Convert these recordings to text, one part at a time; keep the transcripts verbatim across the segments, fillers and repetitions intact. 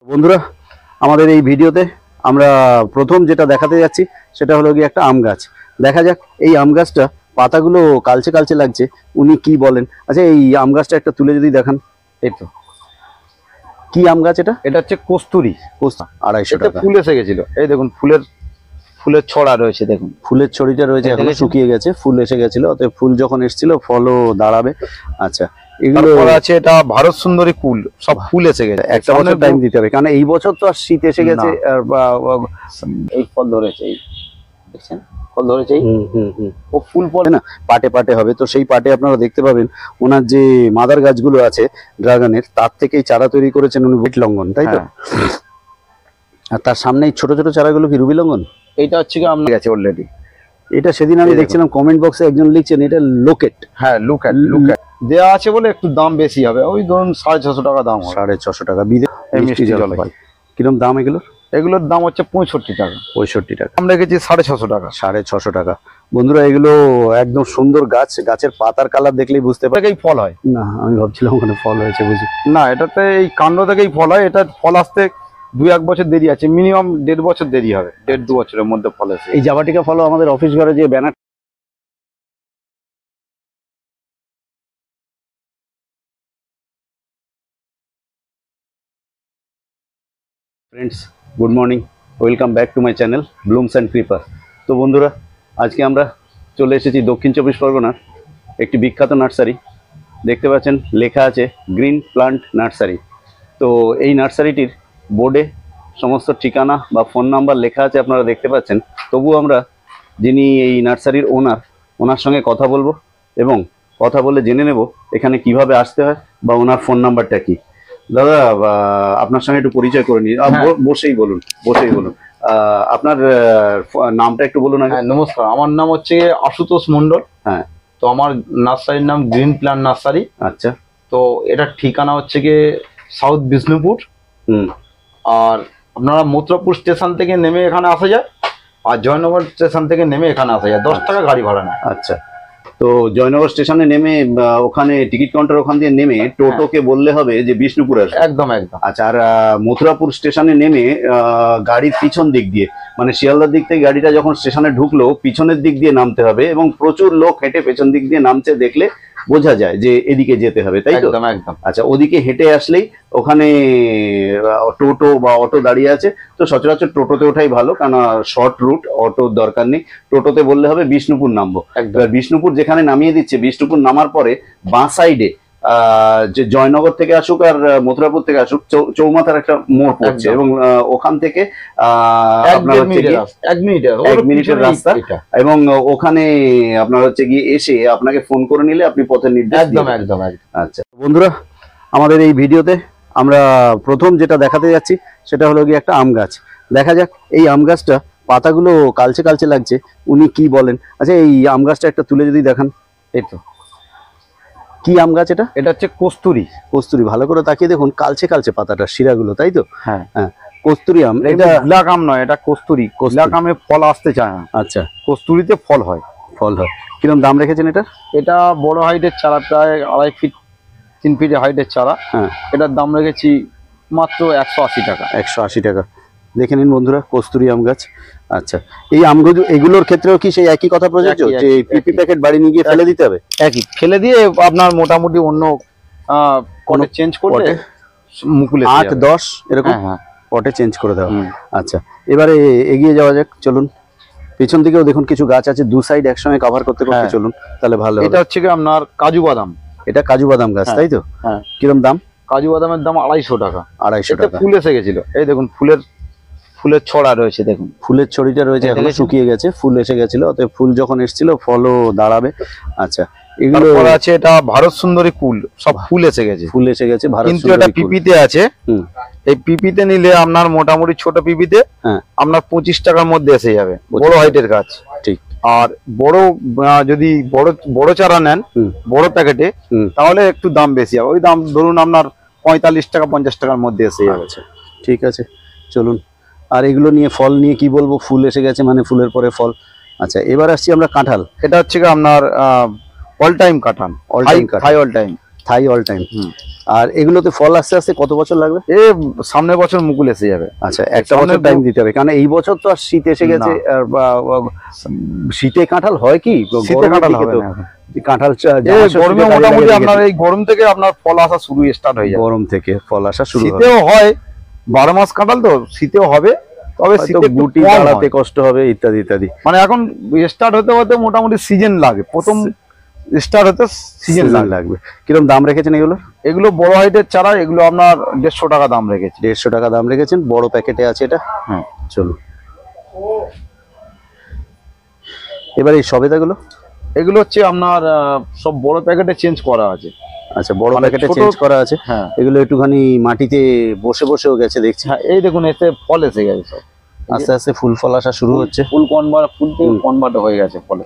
বন্ধুরা আমাদের এই ভিডিওতে আমরা প্রথম যেটা দেখাতে যাচ্ছি সেটা হলো কি একটা আম গাছ। দেখা যাক এই আম গাছটা পাতাগুলো কালচে কালচে লাগছে, উনি কি বলেন। আচ্ছা এই আম গাছটা একটা তুলে যদি দেখান। এই তো কি আম গাছ এটা? এটা হচ্ছে কস্তুরি। আড়াইশো টাকা। ফুল এসে গেছিল, এই দেখুন ফুলের ফুলের ছড়া রয়েছে, দেখুন ফুলের ছড়িটা রয়েছে, এখনো শুকিয়ে গেছে, ফুল এসে গেছিল, অতএব ফুল যখন এসেছিল ফলও দাঁড়াবে। আচ্ছা এগুলো আছে, এটা ভারত সুন্দরী কুল, সব ফুল এসে গেছে, একটা বছর টাইম দিতে হবে, কারণ এই বছর তো আর শীত এসে গেছে। আর এই ফল ধরেছে, এই দেখছেন ফল ধরেছে, হুম হুম হুম ও ফুল পড়ে না, পাটে পাটে হবে। তো সেই পাটে আপনারা দেখতে পাবেন ওনার যে মাদার গাছগুলো আছে ড্রাগনের, তার থেকেই চারা তৈরি করেছেন উনি বিট লঙ্ঘন, তাই তো? আর তার সামনে ছোট ছোট চারাগুলো কি রুবি লঙ্ঘন? এইটা হচ্ছে কি আপনার গেছে অলরেডি। এটা সেদিন আমি দেখছিলাম কমেন্ট বক্সে একজন লিখছেন এটা লোকেট। হ্যাঁ লোকেট, লোকেট দেওয়া আছে বলে একটু দাম বেশি হবে, ওই ধরুন সাড়ে ছশো টাকা দাম। সাড়ে ছশো টাকা মিষ্টি জলপাই। কিরকম দাম এগুলোর? এগুলোর দাম হচ্ছে পঁয়ষট্টি টাকা। পঁয়ষট্টি টাকা আমরা রেখেছি সাড়ে ছশো টাকা। সাড়ে ছশো টাকা। বন্ধুরা এগুলো একদম সুন্দর গাছ, গাছের পাতার কালার দেখলেই বুঝতে পারবেন ফল হয় না। আমি ভাবছিলাম ওখানে ফল হয়েছে বুঝি না, এটাতে এই কাণ্ড থেকেই ফল হয়। এটা ফল আসতে দুই এক বছর দেরি আছে, মিনিমাম দেড় বছর দেরি হবে, দেড় দু বছরের মধ্যে ফল আসে। এই জাবাটিকা ফল আমাদের অফিস ঘরে যে banner friends, good morning, welcome back to my channel blooms and creeper. তো বন্ধুরা আজকে আমরা চলে এসেছি দক্ষিণ চব্বিশ পরগনার একটি বিখ্যাত নার্সারি। দেখতে পাচ্ছেন লেখা আছে গ্রিন প্লান্ট নার্সারি। তো এই নার্সারিটির বোর্ডে সমস্ত ঠিকানা বা ফোন নাম্বার লেখা আছে, আপনারা দেখতে পাচ্ছেন। তবু আমরা যিনি এই নার্সারির ওনার ওনার সঙ্গে কথা বলবো এবং কথা বলে জেনে নেব এখানে কিভাবে আসতে হয় বা ওনার ফোন নাম্বারটা কি। দাদা আপনার সঙ্গে একটু পরিচয় করে নিই। বসেই বলুন, বসেই বলুন। আপনার নামটা একটু বলুন। হ্যাঁ নমস্কার, আমার নাম হচ্ছে আশুতোষ মন্ডল। হ্যাঁ, তো আমার নার্সারির নাম গ্রিন প্ল্যান্ট নার্সারি। আচ্ছা, তো এটার ঠিকানা হচ্ছে গিয়ে সাউথ বিষ্ণুপুর। হুম আর আপনারা মথুরাপুর স্টেশন থেকে নেমে এখানে আসা যায়, আর জয়নগর স্টেশন থেকে নেমে এখানে আসা যায়, দশ টাকা গাড়ি ভাড়া নেয়। আচ্ছা, তো জয়নগর স্টেশনে নেমে ওখানে টিকিট কাউন্টার ওখান দিয়ে নেমে টোটোকে বললে হবে যে বিষ্ণুপুর আসবে। একদম একদম। আচ্ছা, আর মথুরাপুর স্টেশনে নেমে গাড়ির পিছন দিক দিয়ে, মানে শিয়ালদার দিক থেকে গাড়িটা যখন স্টেশনে ঢুকলো পিছনের দিক দিয়ে নামতে হবে, এবং প্রচুর লোক হেঁটে পেছন দিক দিয়ে নামছে দেখলে বোঝা যায় যে এদিকে যেতে হবে, তাই তো? একদম একদম। আচ্ছা, ওদিকে হেঁটে আসলেই ওখানে টোটো বা অটো দাঁড়িয়ে আছে। তো সচরাচর টোটোতে ওঠাই ভালো, কারণ শর্ট রুট, অটোর দরকার নেই। টোটোতে বললে হবে বিষ্ণুপুর নামবো। এবার বিষ্ণুপুর যেখানে নামিয়ে দিচ্ছে, বিষ্ণুপুর নামার পরে বাঁ সাইডে আহ যে জয়নগর থেকে আসুক আর মথুরাপুর থেকে আসুক, চৌমাথার একটা মোড় পড়ছে, এবং ওখান থেকে আহ আপনার হচ্ছে গিয়ে এক মিনিট এক মিনিটের রাস্তা, এবং ওখানে আপনার হচ্ছে গিয়ে এসে আপনাকে ফোন করে নিলে আপনি পথের নির্দেশ। একদম একদম। আচ্ছা বন্ধুরা, আমাদের এই ভিডিওতে আমরা প্রথম যেটা দেখাতে যাচ্ছি সেটা হলো গিয়ে একটা আম গাছ। দেখা যাক এই আম গাছটা পাতাগুলো কালচে কালচে লাগছে, উনি কি বলেন। আচ্ছা এই আম গাছটা একটা তুলে যদি দেখান। এই তো কি আম গাছ এটা? এটা হচ্ছে কস্তুরি। কস্তুরি, ভালো করে তাকিয়ে দেখুন, কালচে কালচে পাতাটা, শিরাগুলো, তাই তো? হ্যাঁ হ্যাঁ, কস্তুরি আম। এটা ব্ল্যাক আম নয়, এটা কস্তুরি। ব্ল্যাক আমে ফল আসতে চায় না। আচ্ছা, কস্তুরিতে ফল হয়। ফল হয়। কিরকম দাম রেখেছেন এটা? এটা বড় হাইটের চারা, প্রায় আড়াই ফিট তিন ফিট হাইটের চারা। হ্যাঁ, এটার দাম রেখেছি মাত্র একশো আশি টাকা। একশো আশি টাকা। দেখে নিন বন্ধুরা, কস্তুরি আম গাছ। আচ্ছা, এই আমগুলো এগুলোর ক্ষেত্রেও কি সেই একই কথা প্রযোজ্য, যে পিপি প্যাকেট বাড়ি নিয়ে গিয়ে ফেলে দিতে হবে? একই, ফেলে দিয়ে আপনার মোটামুটি অন্য পটে চেঞ্জ করলে মুকুলে আট দশ এরকম পটে চেঞ্জ করে দেওয়া। আচ্ছা, এবারে এগিয়ে যাওয়া যাক, চলুন। পিছন দিকেও দেখুন কিছু গাছ আছে, দু সাইড একসঙ্গে কভার করতে করতে চলুন, তাহলে ভালো। এটা হচ্ছে কি আপনার কাজু বাদাম। এটা কাজু বাদাম গাছ, তাই তো? হ্যাঁ। কিরকম দাম? কাজু বাদামের দাম আড়াইশো টাকা। আড়াইশো টাকা। ফুল এসে গেছিল, এই দেখুন ফুলের ফুলের ছড়া রয়েছে, দেখুন ফুলের ছড়িটা রয়েছে, এখনো শুকিয়ে গেছে, ফুল এসে গেছিল, অতএব ফুল যখন এসেছিল ফলও দাঁড়াবে। আচ্ছা, এগুলো আছে, এটা ভারত সুন্দরী কুল, সব ফুল এসে গেছে, ফুল এসে গেছে, ভারত কিন্তু এটা পিপিতে আছে। এই পিপিতে নিলে আপনার মোটামুটি ছোট পিপিতে আপনার পঁচিশ টাকার মধ্যে এসে যাবে, বড় হাইটের গাছ। ঠিক। আর বড় যদি বড় বড় চারা নেন বড় প্যাকেটে, তাহলে একটু দাম বেশি হবে, ওই দাম ধরুন আপনার পঁয়তাল্লিশ টাকা পঞ্চাশ টাকার মধ্যে এসে যাবে। ঠিক আছে, চলুন। আর এগুলো নিয়ে ফল নিয়ে কি বলবো, ফুল এসে গেছে মানে ফুলের পরে ফল। আচ্ছা, এবার আসছি আমরা কাঁঠাল। এটা হচ্ছে আপনার অল টাইম কাঁঠাল, all time Thai all time Thai all time আর এগুলোতে ফল আস্তে আস্তে কত বছর লাগবে? এ সামনের বছর মুকুল এসে যাবে। আচ্ছা, একটা বছর টাইম দিতে হবে, কারণ এই বছর তো আর শীত এসে গেছে। আর বা- বা- শীতে কাঁঠাল হয় কি? শীতে কাঁঠাল হবে তো না এখন। কাঁঠাল চা- এ জামার ষষ্ঠীতে গরমে কাজে মোটামুটি লাগে আপনার গেছে। এই গরম থেকে আপনার ফল আসা শুরু স্টার্ট হয়ে যাবে। গরম থেকে ফল আসা শুরু হবে। শীতেও হয়, বারো মাস কাঁঠাল তো শীতেও হবে, তবে হয়তো শীতে একটু গুটি কম দাঁড়াতে হয়। কষ্ট হবে ইত্যাদি ইত্যাদি। মানে এখন স্টার্ট হতে হতে মোটামুটি সিজন লাগে, প্রথম স্টার্ট হতে সিজন সিজন লাগে। লাগবে। কিরকম দাম রেখেছেন এগুলো? এগুলো বড় হাইটের চারা, এগুলো আপনার দেড়শো টাকা দাম রেখেছি। দেড়শো টাকা দাম রেখেছেন, বড় প্যাকেটে আছে এটা। হ্যাঁ, চলুন এবার এই সবেদাগুলো। এগুলো হচ্ছে আপনার আহ, সব বড় প্যাকেটে চেঞ্জ করা আছে। আচ্ছা, বড় মানে প্যাকেটে ছোট- চেঞ্জ করা আছে। হ্যাঁ এগুলো একটুখানি মাটিতে বসে বসেও গেছে দেখছি। হ্যাঁ, এই দেখুন এতে ফল এসে গেছে সব, আস্তে আস্তে ফুল ফল আসা শুরু হচ্ছে। ফুল কনভার্ট, ফুল থেকে কনভার্ট হয়ে গেছে ফলে।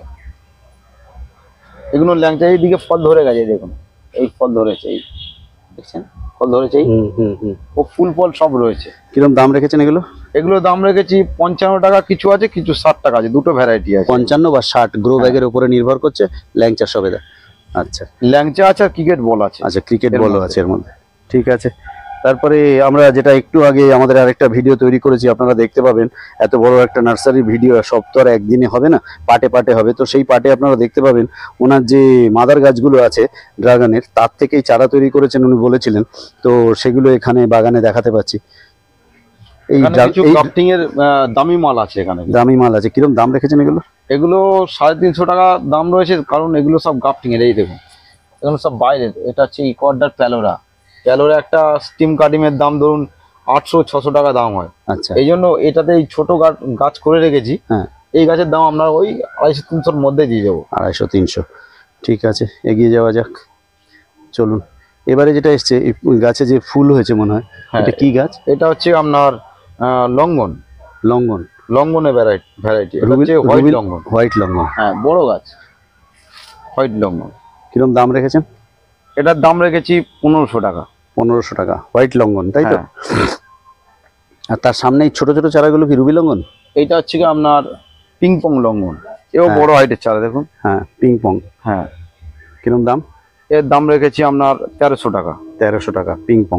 এগুলো ল্যাংচা এইদিকে ফল ধরে গেছে, এই দেখুন এই ফল ধরেছে, এই দেখছেন ফল ধরেছে, এই হুম হুম হুম। ও ফুল ফল সব রয়েছে। কিরকম দাম রেখেছেন এগুলো? এগুলো দাম রেখেছি পঞ্চান্ন টাকা, কিছু আছে কিছু ষাট টাকা আছে, দুটো ভ্যারাইটি আছে। পঞ্চান্ন বা ষাট গ্রো ব্যাগের উপরে নির্ভর করছে ল্যাংচা সবেদা। আচ্ছা ল্যাংচা আছে আর ক্রিকেট বল আছে। আচ্ছা, ক্রিকেট এর বলও মধ্যে। আছে এর মধ্যে। ঠিক আছে, তারপরে আমরা যেটা একটু আগে আমাদের আরেকটা ভিডিও তৈরি করেছি, আপনারা দেখতে পাবেন। এত বড় একটা নার্সারি ভিডিও সব তো আর একদিনে হবে না, পাটে পাটে হবে। তো সেই পাটে আপনারা দেখতে পাবেন ওনার যে মাদার গাছগুলো আছে ড্রাগনের, তার থেকেই চারা তৈরি করেছেন উনি বলেছিলেন। তো সেগুলো এখানে বাগানে দেখাতে পাচ্ছি। এই এখানে যা- কিছু এই ক্রাফটিং এর আহ, দামি মাল আছে এখানে। দামি মাল আছে। কিরকম দাম রেখেছেন এগুলো? এগুলো সাড়ে তিনশো টাকা দাম রয়েছে, কারণ এগুলো সব গ্রাফটিং এর। এই দেখুন এগুলো সব বাইরের। এটা হচ্ছে ইকোয়াডার প্যালোরা। প্যালোরা একটা স্টিম কাটিংয়ের দাম ধরুন আটশো ছশো টাকা দাম হয়। আচ্ছা এই জন্য এটাতে এই ছোট গা- গাছ করে রেখেছি। হ্যাঁ, এই গাছের দাম আমরা ওই আড়াইশো তিনশোর মধ্যে দিয়ে দেবো। আড়াইশো তিনশো। ঠিক আছে, এগিয়ে যাওয়া যাক। চলুন এবারে যেটা এসছে, এই গাছে যে ফুল হয়েছে মনে হয়, হ্যাঁ, এটা কি গাছ? এটা হচ্ছে আপনার আহ, লঙ্ঘন। লঙ্ঘন। লঙ্ঘনের ভ্যারাইটি ভ্যারাইটি এটা রুবিল- হচ্ছে হোয়াইট রুবিল- লঙ্ঘন। হোয়াইট লঙ্ঘন। হ্যাঁ, বড় গাছ হোয়াইট লঙ্ঘন। কিরকম দাম রেখেছেন? এটার দাম রেখেছি পনেরোশো টাকা। পনেরোশো টাকা হোয়াইট লঙ্ঘন, তাই তো? হ্যাঁ। আর তার সামনে এই ছোট ছোট চারাগুলো কি রুবি লঙ্ঘন? এইটা হচ্ছে কি আপনার পিং পং লঙ্ঘন। এও হ্যাঁ। বড় হাইটের চারা দেখুন। হ্যাঁ, পিং পং। হ্যাঁ, কিরকম দাম? এর দাম রেখেছি আপনার তেরোশো টাকা। তেরোশো টাকা পিং পং।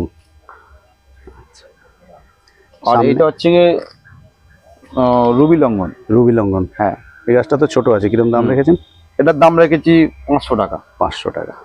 আর সামনে- এটা হচ্ছে গিয়ে আহ, রুবি লঙ্ঘন। রুবি লঙ্ঘন। হ্যাঁ, এই গাছটা তো ছোট আছে, কিরকম দাম হুম। রেখেছেন? এটার দাম রেখেছি পাঁচশো টাকা। পাঁচশো টাকা।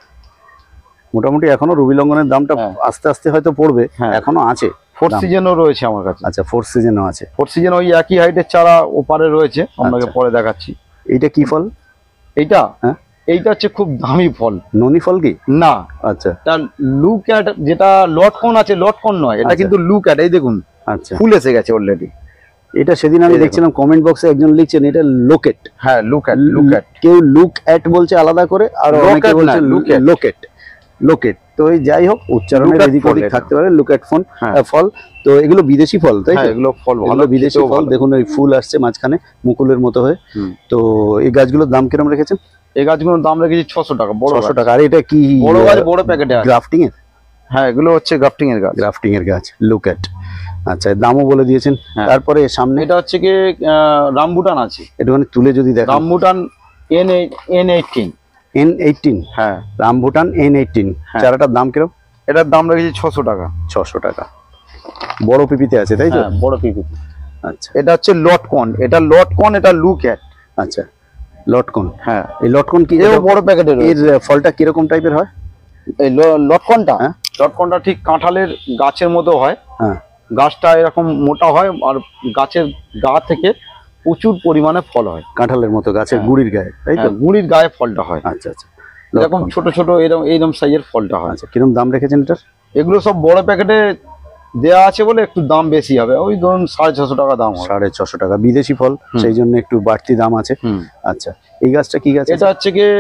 মোটামুটি এখনো রুবি লঙ্ঘনের দামটা হ্যাঁ। আস্তে আস্তে হয়তো পড়বে, হ্যাঁ। এখনো আছে। ফোর দাম। সিজনও রয়েছে আমার কাছে। আচ্ছা, ফোর সিজনও আছে। ফোর সিজন ওই একই হাইটের চারা ওপারে রয়েছে, আপনাকে আচ্ছা। পরে দেখাচ্ছি। এইটা কি ফল? এইটা হ্যাঁ। এইটা হচ্ছে খুব দামি ফল। ননি ফল কি? না, আচ্ছা এটা লুক অ্যাট, যেটা লটকন আছে লটকন নয়, এটা আচ্ছা। কিন্তু লুক অ্যাট। এই দেখুন আচ্ছা, ফুল এসে গেছে অলরেডি। এটা সেদিন আমি এই দেখুন। দেখছিলাম কমেন্ট বক্সে একজন লিখছেন এটা লোকেট। হ্যাঁ, লুক অ্যাট লুক অ্যাট। কেউ লুক অ্যাট বলছে আলাদা করে, আর অনেকে Look at বলছে না, look at। লোকেট। লোকেট তো এই যাই হোক, উচ্চারণের Look at এদিক ফল ওদিক এটা। থাকতে পারে। লুক অ্যাট ফোন হ্যাঁ। ফল। তো এগুলো বিদেশি ফল, তাই হ্যাঁ, তো? এগুলো ফল ভালো, এগুলো বিদেশি খেতেও ফল। ভালো। দেখুন ওই ফুল আসছে মাঝখানে মুকুলের মতো হয়ে। হুম। তো এই গাছগুলোর দাম কিরকম রেখেছেন? এই গাছগুলোর দাম রেখেছি ছশো টাকা। বড় ছশো গাছ। টাকা। আর এটা কি বড় গাছ বড় প্যাকেটে আছে। গ্রাফটিং এর? হ্যাঁ, এগুলো হচ্ছে গ্রাফটিং এর গাছ। গ্রাফটিং এর গাছ লুক অ্যাট। আচ্ছা, দামও বলে দিয়েছেন। হ্যাঁ। তারপরে সামনে এটা হচ্ছে কি রামবুটান আছে। একটুখানি তুলে যদি দেখান। Rambutan N N eighteen. N eighteen. হ্যাঁ, রামভুটান এন এইটিন। হ্যাঁ। চারাটার দাম কিরকম? এটার দাম রেখেছি ছশো টাকা। ছশো টাকা। বড় পিপিতে আছে, তাই তো? হ্যাঁ, বড় পিপি। আচ্ছা এটা হচ্ছে লটকন। এটা লটকন, এটা লুক অ্যাট। আচ্ছা, লটকন। হ্যাঁ, এই লটকন কি? এও এটা- বড় প্যাকেটের। এর ফলটা কিরকম টাইপের হয়? এই ল- লটকনটা হ্যাঁ। লটকনটা ঠিক কাঁঠালের গাছের মতো হয়। হ্যাঁ। গাছটা এরকম মোটা হয়, আর গাছের গা থেকে প্রচুর পরিমাণে ফল হয়। কাঁঠালের মতো গাছের হ্যাঁ। গুড়ির গায়ে, তাই তো? হ্যাঁ, গুঁড়ির গায়ে ফলটা হয়। আচ্ছা আচ্ছা, এরকম লটকন। ছোট ছোট এরকম এইরকম সাইজের ফলটা হয়। আচ্ছা, কিরকম দাম রেখেছেন এটার? এগুলো সব বড় প্যাকেটে দেয়া আছে বলে একটু দাম বেশি হবে, ওই ধরুন সাড়ে ছশো টাকা দাম হবে। সাড়ে ছশো টাকা। বিদেশি ফল, হুম। সেই জন্য একটু বাড়তি দাম আছে। হুম। আচ্ছা, এই গাছটা কি গাছ? এটা হচ্ছে কি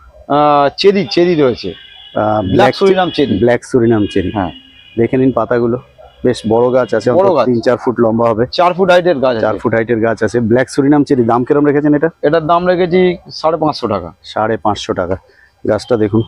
চেরি চেরি রয়েছে, black Surinam cherry. Black Surinam cherry. হ্যাঁ, দেখে নিন পাতাগুলো বেশ বড় গাছ আছে, বড় অন্তত গাছ। তিন চার ফুট লম্বা হবে। চার ফুট হাইটের গাছ চার আছে। ফুট হাইটের গাছ আছে। Black Surinam cherry. দাম কিরম রেখেছেন এটা? এটার দাম রেখেছি সাড়ে পাঁচশো টাকা। সাড়ে পাঁচশো টাকা। গাছটা দেখুন।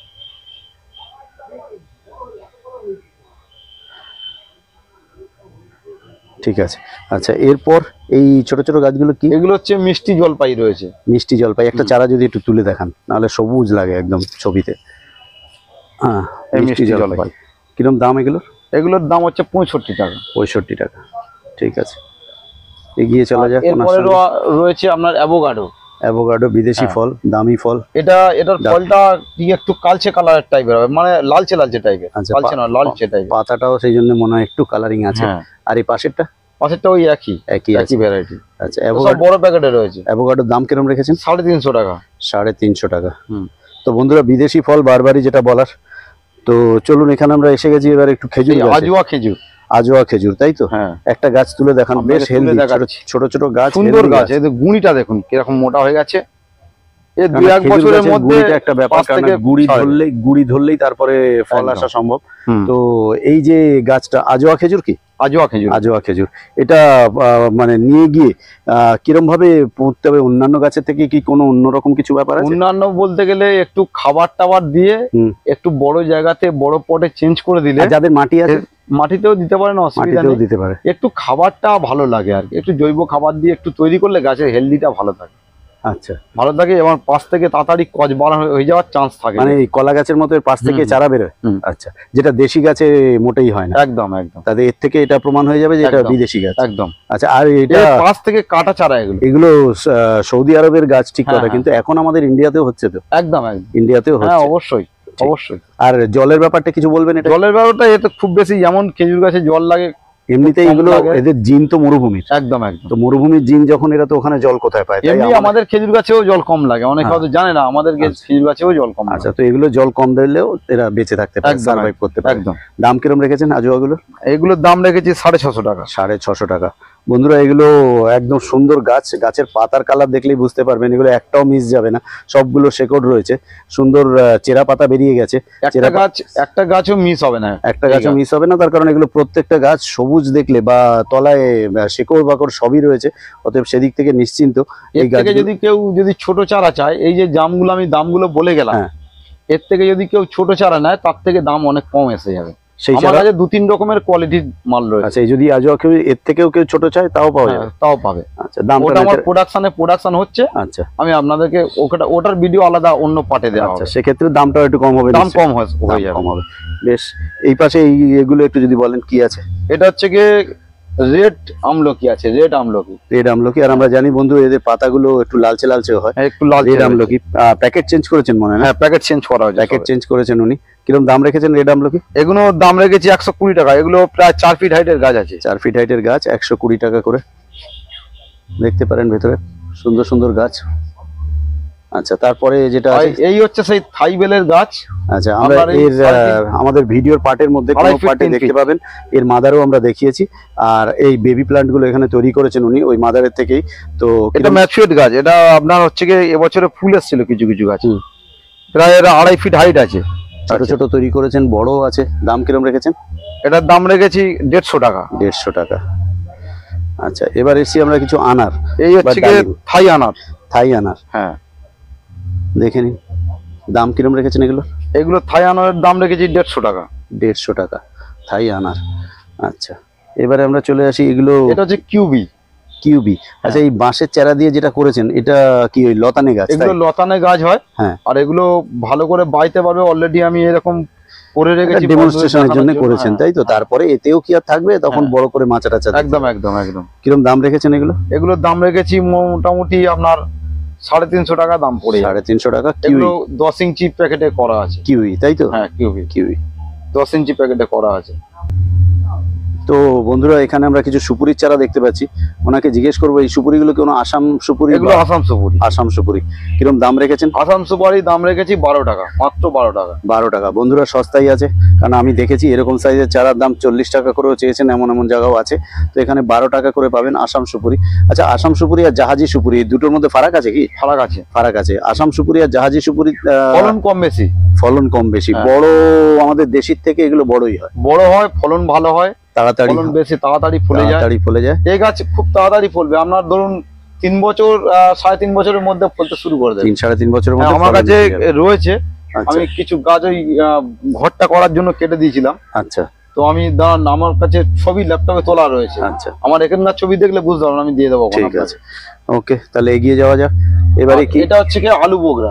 ঠিক আছে। আচ্ছা, এরপর এই ছোট ছোট গাছগুলো কি? এগুলো হচ্ছে মিষ্টি জলপাই রয়েছে। মিষ্টি জলপাই। একটা চারা যদি একটু তুলে দেখান, নাহলে সবুজ লাগে একদম ছবিতে। হ্যাঁ এই মিষ্টি মিষ্টি জলপাই। জলপাই। কিরম দাম এগুলোর? এগুলোর দাম হচ্ছে পঁয়ষট্টি টাকা। পঁয়ষট্টি টাকা, ঠিক আছে। এগিয়ে চলা যাক। এরপরে রয়েছে আপনার অ্যাভোকাডো। অ্যাভোকাডো বিদেশি ফল, দামি ফল। এটা এটার ফলটা কি একটু কালচে কালারের টাইপের হবে, মানে লালচে লালচে টাইপের। আচ্ছা, কালচে না, লালচে টাইপের। পাতাটাও সেই জন্য মনে হয় একটু কালারিং আছে। হ্যাঁ। আর এই পাশেরটা? পাশেরটা ওই একই একই আছে। একই ভ্যারাইটি। আচ্ছা, সব অ্যাভোকাডো বড় প্যাকেটে রয়েছে। অ্যাভোকাডোর দাম কিরম রেখেছেন? সাড়ে তিনশো টাকা। সাড়ে তিনশো টাকা। হুম। তো বন্ধুরা, বিদেশি ফল বারবারই যেটা বলার। তো চলুন, এখানে আমরা এসে গেছি এবার একটু খেজুর গাছে। আজওয়া খেজুর। আজওয়া খেজুর, তাই তো? হ্যাঁ। একটা গাছ তুলে দেখান, আপনাকে বেশ তুলে হেলদি, দেখাচ্ছি। ছোট ছোট গাছ, সুন্দর healthy গাছ। এই যে গুঁড়িটা দেখুন কিরকম মোটা হয়ে গেছে। এই দুই এক খেজুর বছরের গাছের মধ্যে গুঁড়িটা একটা ব্যাপার, পাঁচ কারণ থেকে গুঁড়ি ছয়। ধরলেই গুঁড়ি ধরলেই তারপরে ফল একদম। আসা সম্ভব। হুম। তো এই যে গাছটা আজওয়া খেজুর, কি আজওয়া খেজুর। আজওয়া খেজুর, এটা আহ, মানে নিয়ে গিয়ে আহ, কিরম ভাবে পুঁততে হবে? অন্যান্য গাছের থেকে কি কোনো অন্যরকম কিছু ব্যাপার আছে? অন্যান্য বলতে গেলে একটু খাবার টাবার দিয়ে হুম। একটু বড় জায়গাতে বড় পটে চেঞ্জ করে দিলে, আর যাদের মাটি আছে মাটিতেও দিতে পারেন, অসুবিধা মাটিতেও নেই। দিতে পারে। একটু খাবারটা ভালো লাগে আর কি, একটু জৈব খাবার দিয়ে একটু তৈরি করলে গাছের হেলদিটা ভালো থাকে। আচ্ছা, ভালো থাকে এবং পাশ থেকে তাড়াতাড়ি কচ বাড়া হয়ে যাওয়ার চান্স থাকে। মানে এই কলা গাছের মতো এর পাশ থেকে হুম। চারা বেরোয়। হুম। আচ্ছা, যেটা দেশি গাছে মোটেই হয় না। একদম একদম তাদের এর থেকে এটা প্রমাণ হয়ে যাবে যে এটা একদম। বিদেশি গাছ। একদম। আচ্ছা, আর এটা এর পাশ থেকে কাটা চারা এগুলো। এগুলো আহ, সৌদি আরবের গাছ, ঠিক হ্যাঁ, কথা, হ্যাঁ। কিন্তু এখন আমাদের ইন্ডিয়াতেও হচ্ছে তো। একদম একদম। ইন্ডিয়াতেও হ্যাঁ, হচ্ছে। অবশ্যই অবশ্যই। আর জলের ব্যাপারটা কিছু বলবেন? এটা জলের ব্যাপারটা এটা খুব বেশি, যেমন খেজুর গাছে জল লাগে এমনিতেই কম এগুলো, লাগে। এদের জিন তো মরুভূমির। একদম একদম। তো মরুভূমির জিন যখন, এরা তো ওখানে জল কোথায় পায়? তাই এমনি আমাদের- আমাদের খেজুর গাছেও জল কম লাগে, অনেকে হ্যাঁ। হয়তো জানে না আমাদের গে- আচ্ছা। খেজুর গাছেও জল কম আচ্ছা, লাগে। তো এগুলো জল কম দিলেও এরা বেঁচে থাকতে পারে, একদম, সার্ভাইভ করতে পারে। একদম। দাম কিরম রেখেছেন আজওয়াগুলোর? এগুলোর দাম রেখেছি সাড়ে ছশো টাকা। সাড়ে ছশো টাকা। বন্ধুরা, এগুলো একদম সুন্দর গাছ, গাছের পাতার কালার দেখলেই বুঝতে পারবেন এগুলো একটাও মিস যাবে না, সবগুলো শেকড় রয়েছে, সুন্দর আহ, চেরা পাতা বেরিয়ে গেছে। একটা চেরা পা- গাছ একটা গাছও মিস হবে না। একটা এই গাছও গাছ। মিস হবে না, তার কারণ এগুলো প্রত্যেকটা গাছ সবুজ দেখলে বা তলায় আহ, শেকড় বাকড় সবই রয়েছে, অতএব সেদিক থেকে নিশ্চিন্ত। এর এই থেকে গাছগুলো- যদি কেউ যদি ছোট চারা চায়, এই যে জামগুলো আমি দামগুলো বলে গেলাম, হ্যাঁ। এর থেকে যদি কেউ ছোট চারা নেয় তার থেকে দাম অনেক কম এসে যাবে। সেই আমার চারা, কাছে দু তিন রকমের কোয়ালিটির মাল রয়েছে। আচ্ছা, এই যদি আজওয়া কেউ এর থেকেও কেউ ছোট চায় তাও পাওয়া হ্যাঁ, যাবে? তাও পাবে। আচ্ছা, দামটা ওটা আমার নাকি- প্রোডাকশনে প্রোডাকশন হচ্ছে, আচ্ছা আমি আপনাদেরকে ওটা ওটার ভিডিও আলাদা অন্য পার্টে দেওয়া আচ্ছা, হবে। সেক্ষেত্রে দামটাও একটু কম হবে। দাম নিশ্চয়ই। কম হয় দাম হয়ে যাবে। কম হবে। বেশ, এই পাশে এই এগুলো একটু যদি বলেন কি আছে? এটা হচ্ছে গিয়ে রেড আমলকি আছে, রেড আমলকি। রেড আমলকি। আর আমরা জানি বন্ধু, এদের পাতাগুলো একটু লালচে লালচে হয়। হ্যাঁ, একটু লাল রেড আমলকি প্যাকেট চেঞ্জ করেছেন মনে হয় না? হ্যাঁ, প্যাকেট চেঞ্জ করা হয়েছে। প্যাকেট চেঞ্জ করেছেন উনি। কিরকম দাম রেখেছেন রেড আমলকি? এগুলো দাম রেখেছি একশো কুড়ি টাকা। এগুলো প্রায় চার ফিট হাইটের গাছ আছে। চার ফিট হাইটের গাছ, একশো কুড়ি টাকা করে। দেখতে পারেন ভেতরে সুন্দর সুন্দর গাছ। আচ্ছা, তারপরে যেটা আর আছে, এই হচ্ছে সেই থাইবেলের গাছ। আচ্ছা, আমরা আপনার এই এর সাড়ে তিন- আহ, আমাদের ভিডিওর পার্টের মধ্যে আড়াই কোনো feet, পার্টে তিন দেখতে feet। পাবেন এর মাদারও আমরা দেখিয়েছি। আর এই বেবি প্লান্ট গুলো এখানে তৈরি করেছেন উনি ওই মাদারের থেকেই। তো এটা কিরম- ম্যাচুয়েট গাছ। এটা আপনার হচ্ছে গিয়ে এবছরে ফুল এসেছিল কিছু কিছু গাছ। হুম। প্রায় এটা আড়াই ফিট হাইট আছে। ছোট ছোট তৈরি করেছেন, বড় আছে। দাম কিরম রেখেছেন? এটার দাম রেখেছি দেড়শো টাকা। দেড়শো টাকা। আচ্ছা, এবার এসছি আমরা কিছু আনার, এই হচ্ছে গিয়ে ডালিম। থাই আনার। থাই আনার। হ্যাঁ, দেখে নিন দাম কিরম রেখেছেন এগুলো? এগুলো থাই আনারের দাম রেখেছি দেড়শো টাকা। দেড়শো টাকা থাই আনার। আচ্ছা, এবারে আমরা চলে আসি এগুলো এটা হচ্ছে কিউবি। কিউবি। আচ্ছা, এই বাঁশের চারা দিয়ে যেটা করেছেন এটা কি ওই লতানে গাছ? এগুলো তাই? লতানে গাছ হয়। হ্যাঁ। আর এগুলো ভালো করে বাইতে পারবে। অলরেডি আমি এরকম করে রেখেছি ডেমনস্ট্রেশনের জন্য দেখানোর করেছেন, হ্যাঁ। তাই তো? তারপরে এতেও কি আর থাকবে তখন হ্যাঁ। বড় করে মাচা টাচা দিতে একদম হবে। একদম একদম। কিরম দাম রেখেছেন এগুলো? এগুলোর দাম রেখেছি মোটামুটি আপনার সাড়ে তিনশো টাকা দাম পড়ে যাবে। সাড়ে তিনশো টাকা। এগুলো কিউই, দশ ইঞ্চি প্যাকেটে করা আছে। কিউই, তাই তো? হ্যাঁ, কিউবি কিউই। দশ ইঞ্চি প্যাকেটে করা আছে। তো বন্ধুরা, এখানে আমরা কিছু সুপুরির চারা দেখতে পাচ্ছি। ওনাকে জিজ্ঞেস করবো এই সুপুরিগুলো কোনো আসাম সুপুরি? এগুলো বা- আসাম সুপুরি। আসাম সুপুরি। কিরম দাম রেখেছেন? আসাম সুপারি দাম রেখেছি বারো টাকা, মাত্র বারো টাকা। বারো টাকা। বন্ধুরা, সস্তাই আছে, কারণ আমি দেখেছি এরকম সাইজের চারার দাম চল্লিশ টাকা করেও চেয়েছেন, এমন এমন জায়গাও আছে। তো এখানে বারো টাকা করে পাবেন আসাম সুপুরি। আচ্ছা, আসাম সুপুরি আর জাহাজি সুপুরি এই দুটোর মধ্যে ফারাক আছে কি? ফারাক আছে। ফারাক আছে। আসাম সুপুরি আর জাহাজি সুপুরি ফলন কম বেশি। ফলন কম বেশি। হ্যাঁ। বড় আমাদের দেশির থেকে এগুলো বড়ই হয়, বড় হয়, ফলন ভালো হয়, তাড়াতাড়ি ফলন বেশি, তাড়াতাড়ি ফুলে যায়। তাড়াতাড়ি ফলে যায়। এই গাছ খুব তাড়াতাড়ি ফলবে। আপনার ধরুন তিন বছর আহ, সাড়ে তিন বছরের মধ্যে ফলতে শুরু করে দেবে। তিন সাড়ে তিন বছরের হ্যাঁ, মধ্যে আমার ফলন কাছে বেরিয়ে যাবে। রয়েছে। আচ্ছা, আমি কিছু গাছ ওই আহ, ঘরটা করার জন্য কেটে দিয়েছিলাম। আচ্ছা, তো আমি দাঁড়ান, আমার কাছে ছবি ল্যাপটপে তোলা রয়েছে। আচ্ছা, আমার এখানকার ছবি দেখলে বুঝতে পারবেন, আমি দিয়ে দেবো। ঠিক আছে। ওকে, তাহলে এগিয়ে যাওয়া যাক। এবারে কি? এটা হচ্ছে কি আলু বোগরা।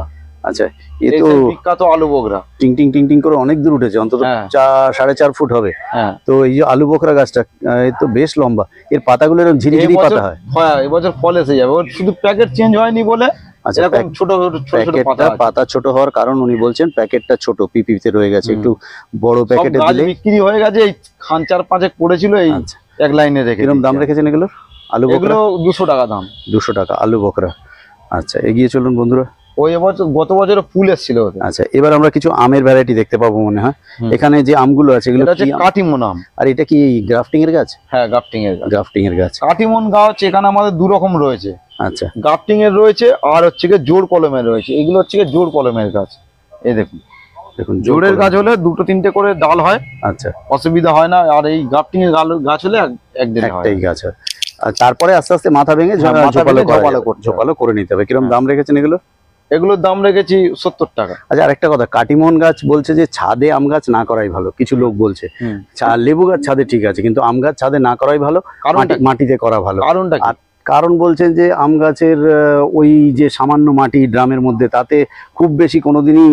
আচ্ছা, এ এই তো সেই বিখ্যাত আলু বোকরা। টিং টিং টিং টিং করে অনেক দূর উঠেছে, অন্তত হ্যাঁ। চার সাড়ে চার ফুট হবে। হ্যাঁ, তো এই যে আলু বোখরা গাছটা আহ, এ তো বেশ লম্বা, এর পাতাগুলো এরকম ঝিরি ঝিরি এবছর- পাতা হয়। হ্যাঁ, এবছর ফল এসে যাবে, ওর শুধু প্যাকেট চেঞ্জ হয়নি বলে আচ্ছা, এরকম প্যাক- ছোট ছোট ছোট ছোট পাতা প্যাকেটটা আছে। পাতা ছোট হওয়ার কারণ উনি বলছেন প্যাকেটটা ছোট পিপিতে রয়ে গেছে, হুম। একটু বড় সব প্যাকেটে গাছ দিলে। বিক্রি হয়ে গেছে, এই খান চার পাঁচেক পড়েছিল, এই আচ্ছা, এক লাইনে রেখে কিরম দাম দিয়েছি। রেখেছেন এগুলোর? আলু বোখরা এগুলো দুশো টাকা দাম। দুশো টাকা আলু বোখরা। আচ্ছা, এগিয়ে চলুন বন্ধুরা। ওই এবছর গত বছর ফুল এসেছিল ওতে। আচ্ছা, এবার আমরা কিছু আমের ভ্যারাইটি দেখতে পাবো মনে হয়। হুম। এখানে যে আমগুলো আছে এগুলো এটা হচ্ছে কি আম? কাটিমন আম। আর এটা কি গ্রাফটিং এর গাছ? হ্যাঁ, গ্রাফটিং এর গাছ। গ্রাফটিং এর গাছ। কাটিমন গাছ এখানে আমাদের দু রকম রয়েছে, আচ্ছা, গ্রাফটিং এর রয়েছে আর হচ্ছে গিয়ে জোড় কলমের রয়েছে। এগুলো হচ্ছে গিয়ে জোড় কলমের গাছ। এই দেখুন, দেখুন জোড়ের জোড়ের গাছ হলে দুটো তিনটে করে ডাল হয়, আচ্ছা, অসুবিধা হয় না। আর এই গ্রাফটিং এর গাল- গাছ হলে এক- একদিনে হয়। একটাই গাছ হয়। আর তারপরে আস্তে আস্তে মাথা ভেঙে হ্যাঁ, মাথা ঝোপালো ভেঙে করা ঝোপালো যাবে, করতে হবে। ঝোপালো করে নিতে হবে। কিরম হ্যাঁ। দাম রেখেছেন এগুলো? এগুলোর দাম রেখেছি সত্তর টাকা। আচ্ছা, আরেকটা কথা, কাটিমন গাছ বলছে যে ছাদে আম গাছ না করাই ভালো, কিছু লোক বলছে। হুম। চা- লেবু গাছ ছাদে ঠিক আছে, কিন্তু আম গাছ ছাদে না করাই ভালো, কারণটা মাটি- মাটিতে করা ভালো। কারণটা কি? আর কারণ বলছেন যে আম গাছের আহ, ওই যে সামান্য মাটি ড্রামের মধ্যে, তাতে খুব বেশি কোনোদিনই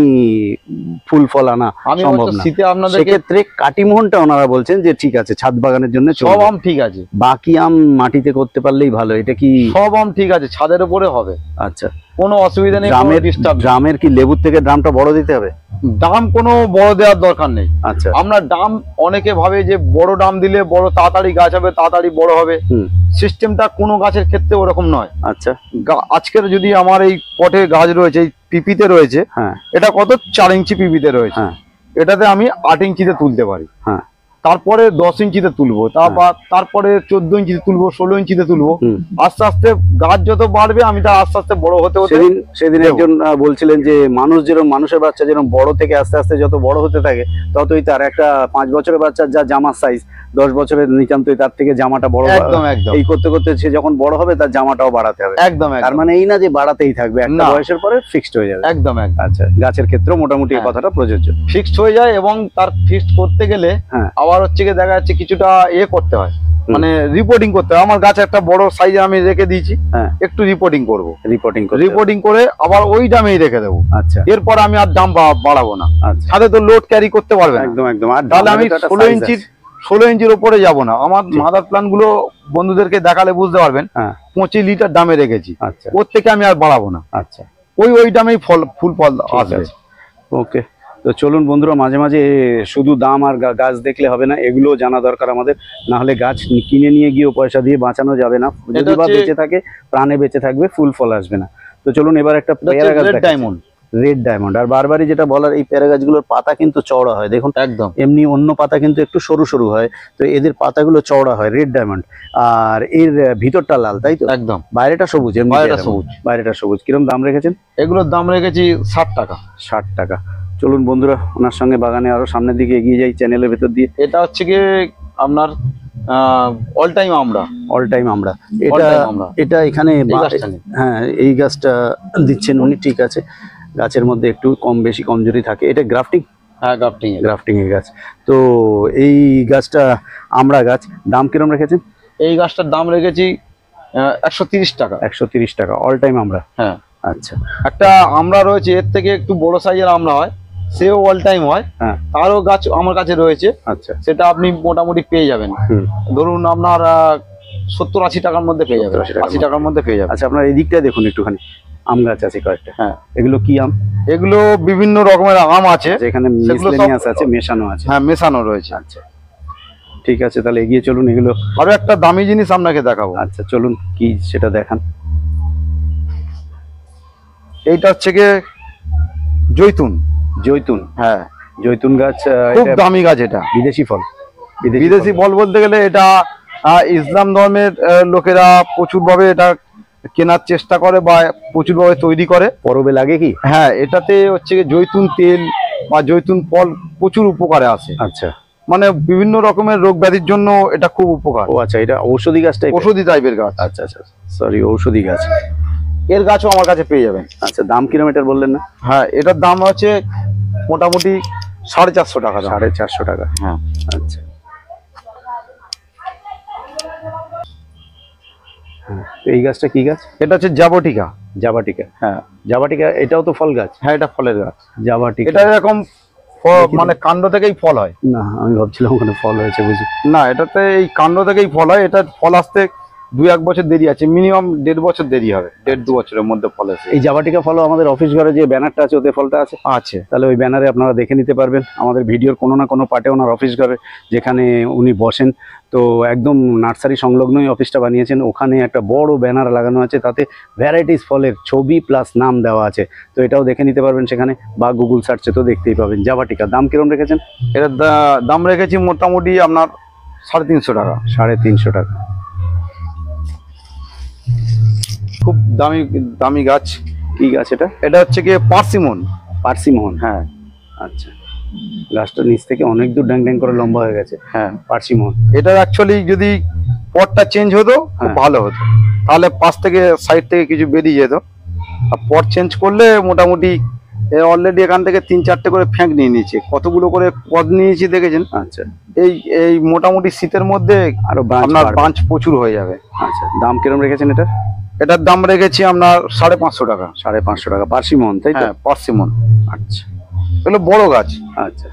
ফুল ফল আনা আমি সম্ভব অবশ্য না। শীতে আপনাদেরকে সেক্ষেত্রে কাটিমোহনটা ওনারা বলছেন যে ঠিক আছে, ছাদ বাগানের জন্য সব চলবে। আম ঠিক আছে, বাকি আম মাটিতে করতে পারলেই ভালো। এটা কি? সব আম ঠিক আছে, ছাদের উপরে হবে, আচ্ছা, কোনো অসুবিধা নেই, কোনো ড্রামের ডিস্টার্ব। ড্রামের কি লেবুর থেকে ড্রামটা বড় দিতে হবে? দাম কোনো বড় দেওয়ার দরকার নেই। আচ্ছা, আমরা দাম অনেকে ভাবে যে বড় দাম দিলে বড় তাড়াতাড়ি গাছ হবে, তাড়াতাড়ি বড় হবে। হুম। সিস্টেমটা কোনো গাছের ক্ষেত্রে ওরকম নয়। আচ্ছা, গা- আজকের যদি আমার এই পটে গাছ রয়েছে, এই পিপিতে রয়েছে, হ্যাঁ, এটা কত চার ইঞ্চি পিপিতে রয়েছে, হ্যাঁ, এটাতে আমি আট ইঞ্চিতে তুলতে পারি। হ্যাঁ, তারপরে দশ ইঞ্চিতে তুলবো, তারপর তারপরে চোদ্দ ইঞ্চিতে তুলবো, ষোলো ইঞ্চিতে তুলবো। হুম। আস্তে আস্তে গাছ যত বাড়বে আমি তার আস্তে আস্তে বড় হতে হতে সেদিন সেদিন দেবো। একজন আহ, বলছিলেন যে মানুষ যেরকম, মানুষের বাচ্চা যেরকম বড় থেকে আস্তে আস্তে যত বড় হতে থাকে, ততই তার একটা পাঁচ বছরের বাচ্চার যা জামার সাইজ, দশ বছরের নিতান্তই তার থেকে জামাটা বড়, একদম একদম এই করতে করতে সে যখন বড় হবে তার জামাটাও বাড়াতে হবে। একদম তার একদম মানে এই না যে বাড়াতেই থাকবে, একটা না। বয়সের পরে ফিক্সড হয়ে যাবে। একদম একদম আচ্ছা, গাছের ক্ষেত্রেও মোটামুটি এই হ্যাঁ। কথাটা প্রযোজ্য। ফিক্সড হয়ে যায়, এবং তার ফিক্সড করতে গেলে হ্যাঁ। আবার হচ্ছে গিয়ে দেখা যাচ্ছে কিছুটা এ করতে হয়, হুম। মানে রিপোর্টিং করতে হয়। আমার গাছ একটা বড় সাইজে আমি রেখে দিয়েছি, হ্যাঁ। একটু রিপোর্টিং করব, রিপোর্টিং করতে হবে। রিপোর্টিং করে আবার ওই দামেই রেখে দেবো। আচ্ছা, এরপর আমি আর দাম বা- বাড়াবো না। আচ্ছা, ছাদে তো লোড ক্যারি করতে পারবে না, একদম একদম। আর তাহলে আমি দামেরও তো একটা ষোলো size ইঞ্চির আছে। ষোলো ইঞ্চির উপরে যাব না। আমার ঠিক। মাদার প্ল্যান গুলো বন্ধুদেরকে দেখালে বুঝতে পারবেন, হ্যাঁ, পঁচিশ লিটার দামে রেখেছি, আচ্ছা, ওর থেকে আমি আর বাড়াবো না। আচ্ছা, ওই ওই দামেই ফল ফুল ফল ঠিক আসবে। আছে। ওকে, তো চলুন বন্ধুরা, মাঝে মাঝে শুধু দাম আর গা- গাছ দেখলে হবে না, এগুলোও জানা দরকার আমাদের। না হলে গাছ নি- কিনে নিয়ে গিয়েও পয়সা দিয়ে বাঁচানো যাবে না। যদি বা হচ্ছে- বেঁচে থাকে, প্রাণে বেঁচে থাকবে, ফুল ফল আসবে না। তো চলুন এবার একটা পেয়ারা গাছ রেড দেখাচ্ছি। Diamond, red diamond. আর বারবারই যেটা বলার, এই পেয়ারা গাছগুলোর পাতা কিন্তু চওড়া হয়, দেখুন। একদম এমনি অন্য পাতা কিন্তু একটু সরু সরু হয়, তো এদের পাতাগুলো চওড়া হয়, রেড ডায়মন্ড। আর এর আহ, ভিতরটা লাল, তাই তো? একদম বাইরেটা সবুজ, এমনি বাইরেটা পেয়ারা। সবুজ। বাইরেটা সবুজ। কিরম দাম রেখেছেন? এগুলোর দাম রেখেছি ষাট টাকা। ষাট টাকা। চলুন বন্ধুরা, ওনার সঙ্গে বাগানে আরো সামনের দিকে এগিয়ে যাই, চ্যানেলের ভেতর দিয়ে। এটা হচ্ছে গিয়ে আপনার অল টাইম আমরা অল টাইম আমরা all এটা time আমরা এটা এখানে এই বা- গাছটা নিয়ে। হ্যাঁ, এই গাছটা দিচ্ছেন উনি, ঠিক আছে। গাছের মধ্যে একটু কম বেশি কমজোরি থাকে, এটা গ্রাফটিং হ্যাঁ, গ্রাফটিং এর। গ্রাফটিং এর গাছ। তো এই গাছটা আমরা গাছ, দাম কিরম রেখেছেন? এই গাছটার দাম রেখেছি একশো তিরিশ টাকা। একশো তিরিশ টাকা অল টাইম আমরা। হ্যাঁ, আচ্ছা, একটা আমরা রয়েছে এর থেকে একটু বড় সাইজের আমরা হয়, সেও অল টাইম হয়। হ্যাঁ, তারও গাছ আমার কাছে রয়েছে, আচ্ছা, সেটা আপনি মোটামুটি পেয়ে যাবেন। হুম, ধরুন আপনার সত্তর আশি টাকার মধ্যে পেয়ে যাবেন, সত্তর আশি টাকার আশি টাকার মধ্যে পেয়ে যাবেন। আচ্ছা। আপনার এই দিকটা দেখুন একটুখানি, আম গাছ আছে কয়েকটা। হ্যাঁ, এগুলো কি আম? এগুলো বিভিন্ন রকমের আম আছে, যেখানে সেগুলো সব- মিসলেনিয়াস আছে, মেশানো আছে। হ্যাঁ মেশানো রয়েছে। আচ্ছা, ঠিক আছে, তাহলে এগিয়ে চলুন। এগুলো আরো একটা দামি জিনিস আপনাকে দেখাবো। আচ্ছা, চলুন কি সেটা দেখান। এইটা হচ্ছে গিয়ে জৈতুন। জৈতুন। হ্যাঁ, জৈতুন গাছ আহ, খুব এটা দামি গাছ এটা। বিদেশি ফল। বিদেশি ফল। ফল বলতে গেলে এটা আহ, ইসলাম ধর্মের আহ, লোকেরা প্রচুর ভাবে এটা কেনার চেষ্টা করে বা প্রচুর ভাবে তৈরি করে। পরবে লাগে কি? হ্যাঁ, এটাতে হচ্ছে গিয়ে জৈতুন তেল বা জৈতুন ফল প্রচুর উপকারে আসে, আচ্ছা, মানে বিভিন্ন রকমের রোগ ব্যাধির জন্য এটা খুব উপকার। ও আচ্ছা, এটা ঔষধি গাছ টাইপের? ওষুধি টাইপের গাছ। আচ্ছা আচ্ছা, সরি, ঔষধি গাছ। এর গাছও আমার কাছে পেয়ে যাবেন। আচ্ছা, দাম কিলোমিটার বললেন না? হ্যাঁ, এটার দাম হচ্ছে মোটামুটি সাড়ে চারশো টাকা দাম। সাড়ে চারশো টাকা। হ্যাঁ, আচ্ছা, হ্যাঁ, এই গাছটা কি গাছ? এটা হচ্ছে জাবটিকা। জাবাটিকা, হ্যাঁ জাবাটিকা এটাও তো ফল গাছ। হ্যাঁ এটা ফলের গাছ। জাবাটিকা এটা এরকম ফ- মানে কাণ্ড থেকেই ফল হয় না, আমি ভাবছিলাম ওখানে ফল হয়েছে বুঝি। না, এটাতে এই কাণ্ড থেকেই ফল হয়। এটা ফল আসতে দুই এক বছর দেরি আছে, মিনিমাম দেড় বছর দেরি হবে, দেড় দু বছরের মধ্যে ফল আসে। এই জাবাটিকা ফলও আমাদের অফিস ঘরে যে ব্যানারটা আছে ওতে ফলটা আছে আছে তাহলে ওই ব্যানারে আপনারা দেখে নিতে পারবেন। আমাদের ভিডিওর কোনো না কোনো পার্টে ওনার অফিস ঘরে যেখানে উনি বসেন, তো একদম নার্সারি সংলগ্নই অফিসটা বানিয়েছেন, ওখানে একটা বড় ব্যানার লাগানো আছে, তাতে ভ্যারাইটিস ফলের ছবি প্লাস নাম দেওয়া আছে। তো এটাও দেখে নিতে পারবেন সেখানে, বা গুগল সার্চে তো দেখতেই পাবেন। জাবাটিকা দাম কিরম রেখেছেন? এটার দা- দাম রেখেছি মোটামুটি আপনার সাড়ে তিনশো টাকা। সাড়ে তিনশো টাকা। খুব দামি দামি গাছ। কি গাছ এটা? এটা হচ্ছে কি পার্সিমন। পার্সিমোহন, হ্যাঁ আচ্ছা। গাছটা নিচ থেকে অনেক দূর ড্যাং ড্যাং করে লম্বা হয়ে গেছে। হ্যাঁ পার্সিমোহন। এটা অ্যাকচুয়ালি যদি পটটা চেঞ্জ হতো খুব হ্যাঁ। ভালো হতো, তাহলে পাশ থেকে সাইড থেকে কিছু বেরিয়ে যেত। আর পট চেঞ্জ করলে মোটামুটি অলরেডি এখান থেকে তিন চারটে করে ফ্যাঁক নিয়ে নিয়েছে। কতগুলো করে পদ নিয়েছি দেখেছেন? আচ্ছা, এই এই মোটামুটি শীতের মধ্যে আরো branch আপনার বাড়বে। বাঞ্চ প্রচুর হয়ে যাবে। আচ্ছা, দাম কিরম রেখেছেন এটা? এটার দাম রেখেছি আপনার সাড়ে পাঁচশো টাকা। সাড়ে পাঁচশো টাকা পার্সিমোহন, তাই তো? হ্যাঁ পার্সিমন। আচ্ছা এগুলো বড় গাছ। আচ্ছা,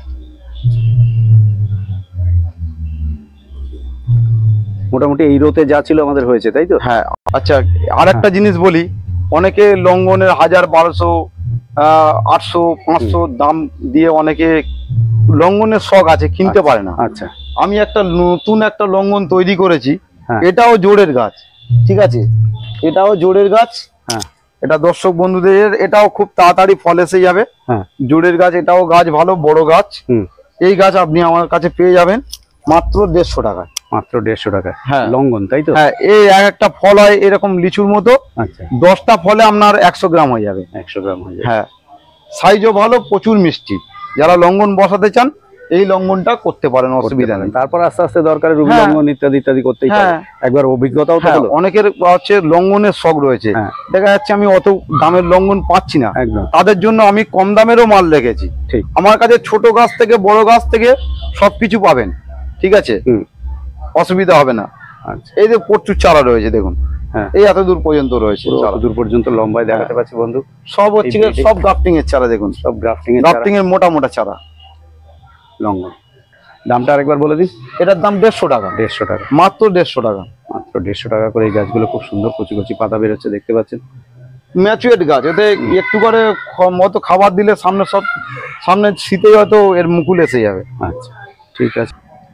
মোটামুটি এই রোতে যা ছিল আমাদের হয়েছে, তাই তো? হ্যাঁ আচ্ছা, আর একটা জিনিস বলি, অনেকে লঙ্ঘনের হাজার বারোশো আহ আটশো পাঁচশো দাম দিয়ে অনেকে লঙ্ঘনের শখ আছে, কিনতে পারে না। আচ্ছা, আমি একটা নতুন একটা লঙ্ঘন তৈরি করেছি। হ্যাঁ। এটাও জোড়ের গাছ, ঠিক আছে? এটাও জোড়ের গাছ। হ্যাঁ এটা দর্শক বন্ধুদের, এটাও খুব তাড়াতাড়ি ফল এসে যাবে। হ্যাঁ জোড়ের গাছ, এটাও গাছ ভালো বড় গাছ। হুম, এই গাছ আপনি আমার কাছে পেয়ে যাবেন মাত্র দেড়শো টাকায়। মাত্র দেড়শো টাকা। হ্যাঁ। লঙ্ঘন, তাই তো? হ্যাঁ, এই এক একটা ফল হয় এরকম লিচুর মতো, আচ্ছা, দশটা ফলে আপনার একশো গ্রাম হয়ে যাবে। একশো গ্রাম হয়ে যায়। হ্যাঁ, সাইজও ভালো, প্রচুর মিষ্টি। যারা লঙ্ঘন বসাতে চান এই লঙ্ঘনটা করতে পারেন, অসুবিধা নেই। তারপর আস্তে আস্তে দরকারে রুবি হ্যাঁ। লঙ্ঘন ইত্যাদি ইত্যাদি করতেই পারে। হ্যাঁ। একবার অভিজ্ঞতাও তো হ্যাঁ, হলো। অনেকের হচ্ছে লঙ্ঘনের শখ রয়েছে। হ্যাঁ। দেখা যাচ্ছে আমি অত দামের লঙ্ঘন পাচ্ছি না, একদম তাদের জন্য আমি কম দামেরও মাল রেখেছি। ঠিক। আমার কাছে ছোট গাছ থেকে বড় গাছ থেকে সবকিছু পাবেন, ঠিক আছে? হুম, অসুবিধা হবে না। আচ্ছা, এই যে প্রচুর চারা রয়েছে দেখুন। হ্যাঁ, এই এত দূর পর্যন্ত রয়েছে পুরো চারা। অত দূর পর্যন্ত লম্বায় দেখাতে পাচ্ছি বন্ধু। সব হচ্ছে এই- গিয়ে সব গ্রাফটিং এর চারা দেখুন, সব গ্রাফটিং এর গ্রাফটিং এর মোটা মোটা চারা। লঙ্ঘন। দামটা আরেকবার বলে দিন। এটার দাম দেড়শো টাকা, দেড়শো টাকা, মাত্র দেড়শো টাকা। মাত্র দেড়শো টাকা করে। এই গাছগুলো খুব সুন্দর কচি কচি পাতা বেরোচ্ছে, দেখতে পাচ্ছেন। ম্যাচুয়েট গাছ, এতে একটু করে খ- মতো খাবার দিলে সামনে সব সামনে শীতে হয়তো এর মুকুল এসে যাবে। আচ্ছা, ঠিক আছে।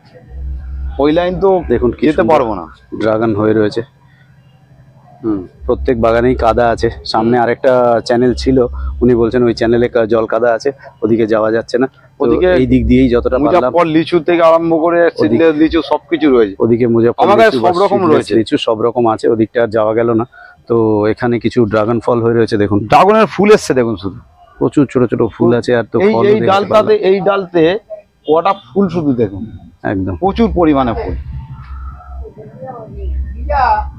ওই লাইন তো দেখুন কি যেতে সুন্দর পারবো না। ড্রাগন হয়ে রয়েছে। হুম, প্রত্যেক বাগানেই কাদা আছে। সামনে আরেকটা চ্যানেল ছিল, উনি বলছেন ওই চ্যানেলে জল কাদা আছে, ওদিকে যাওয়া যাচ্ছে না। ওদিকে ওদিকে এই দিক দিয়েই যতটা পারলাম। মুজাফফর লিচু থেকে আরম্ভ করে সিডলেস লিচু সবকিছু রয়েছে। ওদিকে মুজাফফর আমার কাছে লিচু সব বা রকম সিডলেস রয়েছে। লিচু সব রকম আছে, ওদিকটা আর যাওয়া গেল না। তো এখানে কিছু ড্রাগন ফল হয়ে রয়েছে, দেখুন ড্রাগনের ফুল এসছে দেখুন, শুধু প্রচুর ছোট ছোট ফুল আছে। আর তো এই ফলও এই দেখতে ডালটাতে পারলাম। এই ডালতে কটা ফুল শুধু দেখুন, একদম প্রচুর পরিমাণে ফুল।